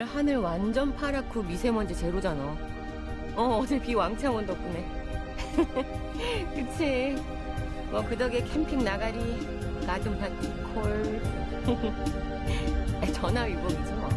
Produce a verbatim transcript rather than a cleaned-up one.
하늘 완전 파랗고 미세먼지 제로잖아. 어, 어제 비 왕창 온 덕분에. 그치? 뭐 그 덕에 캠핑 나가리, 가든 파티 콜. 전화위복이지 뭐.